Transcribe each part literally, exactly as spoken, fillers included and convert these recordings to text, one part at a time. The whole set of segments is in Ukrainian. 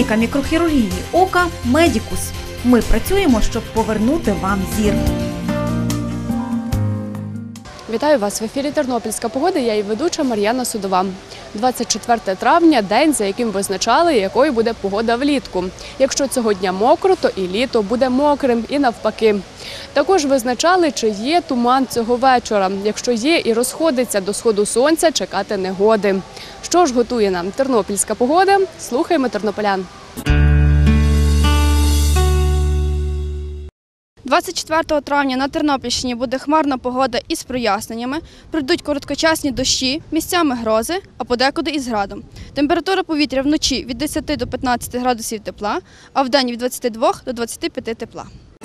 Клініка мікрохірургії ока «Медікус». Ми працюємо, щоб повернути вам зір. Вітаю вас! В ефірі «Тернопільська погода», я і ведуча Мар'яна Судова. двадцять четверте травня – день, за яким визначали, якою буде погода влітку. Якщо цього дня мокро, то і літо буде мокрим, і навпаки. Також визначали, чи є туман цього вечора. Якщо є і розходиться до сходу сонця, чекати негоди. Що ж готує нам тернопільська погода? Слухаємо тернополян. двадцять четвертого травня на Тернопільщині буде хмарна погода із проясненнями, прийдуть короткочасні дощі, місцями грози, а подекуди із градом. Температура повітря вночі від десяти до п'ятнадцяти градусів тепла, а вдень від двадцяти двох до двадцяти п'яти тепла.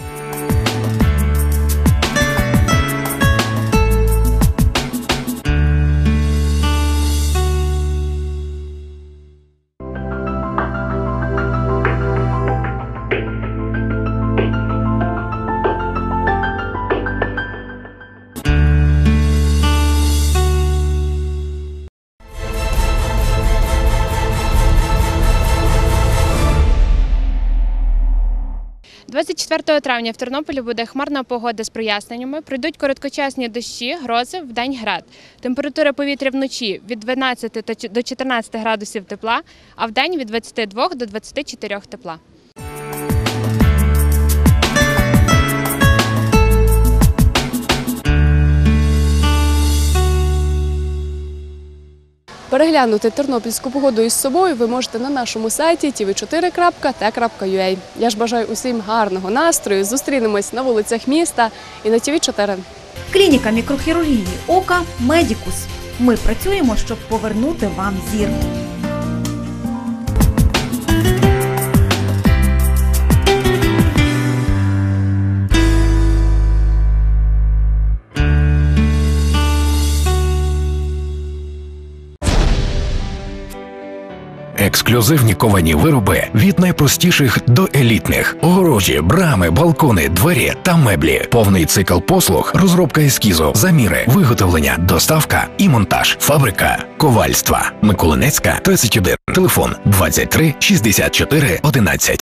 двадцять четвертого травня в Тернополі буде хмарна погода з проясненнями, прийдуть короткочасні дощі, грози, вдень град. Температура повітря вночі від дванадцяти до чотирнадцяти градусів тепла, а вдень від двадцяти двох до двадцяти чотирьох тепла. Переглянути тернопільську погоду із собою ви можете на нашому сайті ті ві чотири крапка те крапка ю а. Я ж бажаю усім гарного настрою, зустрінемось на вулицях міста і на ті ві чотири. Клініка мікрохірургії ока «Медікус». Ми працюємо, щоб повернути вам зір. Ексклюзивні ковані вироби від найпростіших до елітних. Огорожі, брами, балкони, двері та меблі. Повний цикл послуг, розробка ескізу, заміри, виготовлення, доставка і монтаж. Фабрика ковальства. Миколинецька, тридцять один. Телефон двадцять три шістдесят чотири одинадцять.